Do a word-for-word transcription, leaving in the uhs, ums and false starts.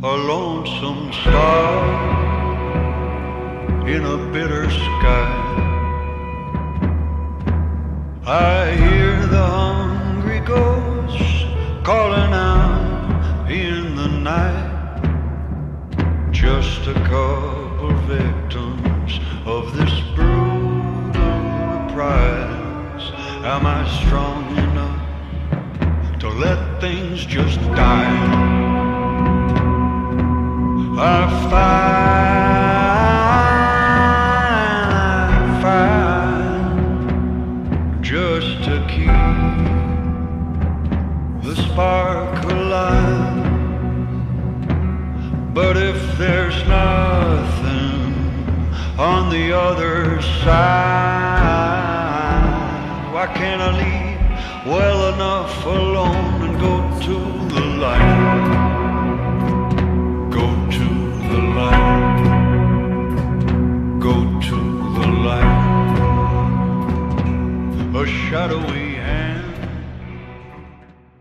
a lonesome star in a bitter sky. I hear the hungry ghosts calling out in the night. Just a couple victims of this brutal reprise. Am I strong enough to let things just die? I find, I find, just to keep the spark alive. But if there's nothing on the other side, why can't I leave well enough alone and go to the light? Go to the light. Go to the light. A shadowy hand